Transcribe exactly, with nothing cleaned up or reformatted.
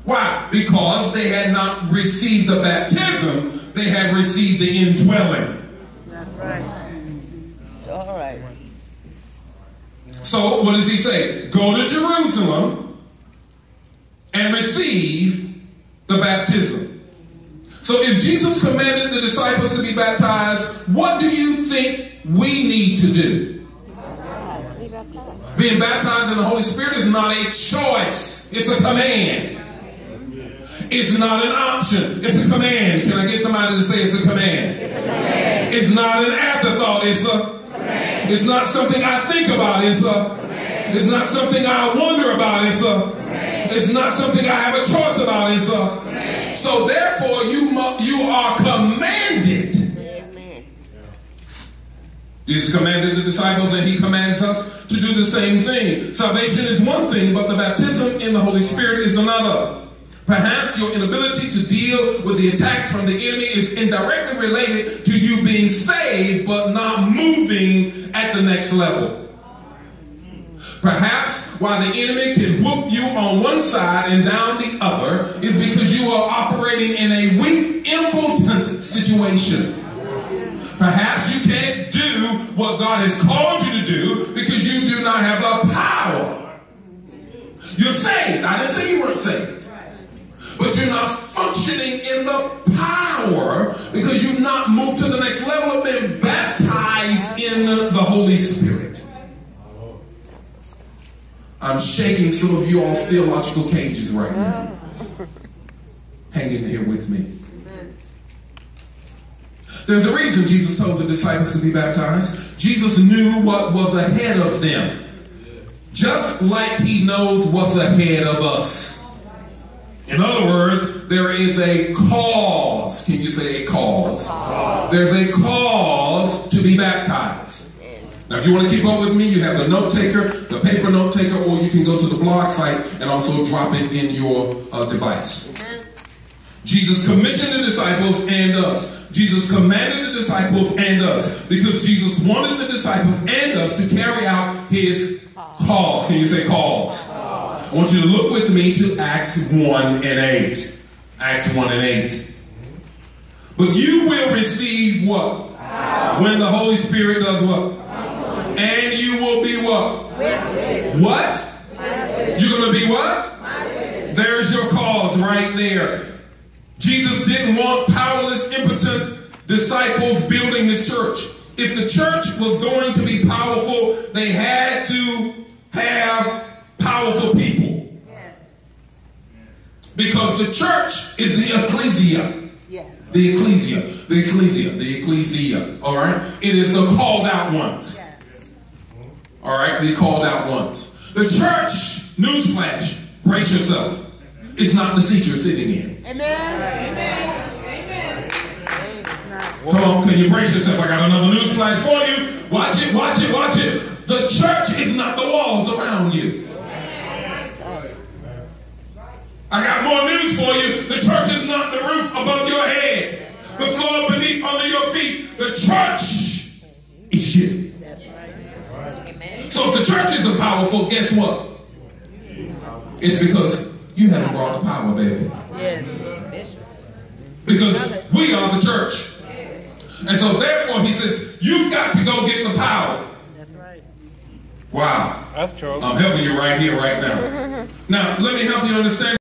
Why? Because they had not received the baptism, they had received the indwelling. That's right. All right. So what does he say? Go to Jerusalem and receive the baptism. So if Jesus commanded the disciples to be baptized, what do you think we need to do? Be baptized. Being baptized in the Holy Spirit is not a choice. It's a command. It's not an option. It's a command. Can I get somebody to say it's a command? It's a command. It's not an afterthought. It's a command. It's not something I think about. It's a command. It's not something I wonder about. It's a command. It's not something I have a choice about. It's a command. So therefore you mu- you are commanded. Amen. Jesus commanded the disciples and he commands us to do the same thing. Salvation is one thing, but the baptism in the Holy Spirit is another. Perhaps your inability to deal with the attacks from the enemy is indirectly related to you being saved but not moving at the next level. Perhaps why the enemy can whoop you on one side and down the other is because you are operating in a weak, impotent situation. Perhaps you can't do what God has called you to do because you do not have the power. You're saved. I didn't say you weren't saved. But you're not functioning in the power because you've not moved to the next level of being baptized in the Holy Spirit. I'm shaking some of you off theological cages right now. Hang in here with me. There's a reason Jesus told the disciples to be baptized. Jesus knew what was ahead of them, just like he knows what's ahead of us. In other words, there is a cause. Can you say a cause? There's a cause to be baptized. Now, if you want to keep up with me, you have the note taker, the paper note taker, or you can go to the blog site and also drop it in your uh, device. Jesus commissioned the disciples and us. Jesus commanded the disciples and us because Jesus wanted the disciples and us to carry out his cause. Can you say cause? I want you to look with me to Acts one and eight. Acts one and eight. But you will receive what? Power. When the Holy Spirit does what? Power. And you will be what? Witness. What? You're going to be what? There's your cause right there. Jesus didn't want powerless, impotent disciples building his church. If the church was going to be powerful, they had to have powerful people. Because the church is the ecclesia. Yeah. The ecclesia. The ecclesia. The ecclesia. All right? It is the called out ones. Yes. All right? The called out ones. The church, newsflash, brace yourself. It's not the seat you're sitting in. Amen. Amen. Amen. Come on, can you brace yourself? I got another newsflash for you. Watch it, watch it, watch it. The church is not the walls around you. I got more news for you. The church is not the roof above your head, the floor beneath under your feet. The church is you. So if the church isn't powerful, guess what? It's because you haven't brought the power, baby. Because we are the church. And so therefore he says, you've got to go get the power. Wow. That's true. I'm helping you right here, right now. Now, let me help you understand.